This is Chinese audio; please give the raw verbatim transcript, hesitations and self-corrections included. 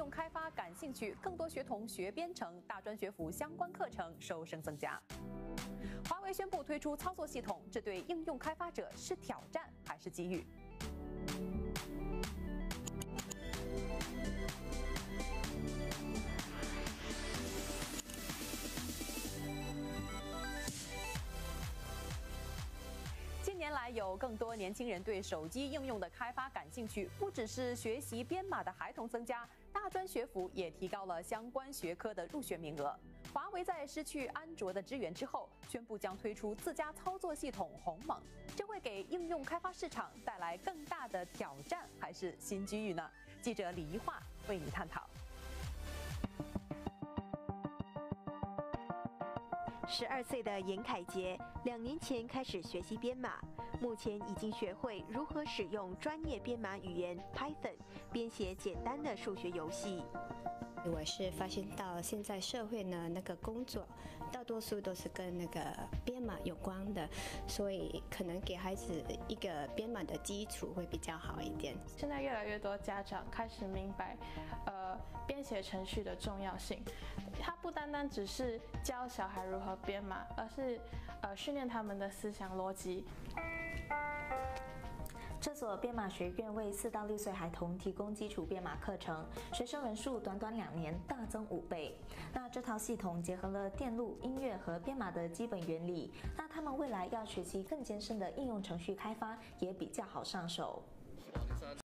用开发感兴趣，更多学童学编程，大专学府相关课程收生增加。华为宣布推出操作系统，这对应用开发者是挑战还是机遇？近年来，有更多年轻人对手机应用的开发感兴趣，不只是学习编码的孩童增加，大专学府也提高了相关学科的入学名额。华为在失去安卓的支援之后，宣布将推出自家操作系统鸿蒙，这会给应用开发市场带来更大的挑战还是新机遇呢？记者李怡桦为你探讨。 十二岁的严凯杰，两年前开始学习编码，目前已经学会如何使用专业编码语言 Python 编写简单的数学游戏。 我是发现到现在社会呢，那个工作大多数都是跟那个编码有关的，所以可能给孩子一个编码的基础会比较好一点。 现在越来越多家长开始明白，呃，编写程序的重要性。它不单单只是教小孩如何编码，而是呃训练他们的思想逻辑。 这所编码学院为四到六岁孩童提供基础编码课程，学生人数短短两年大增五倍。那这套系统结合了电路、音乐和编码的基本原理，那他们未来要学习更艰深的应用程序开发也比较好上手。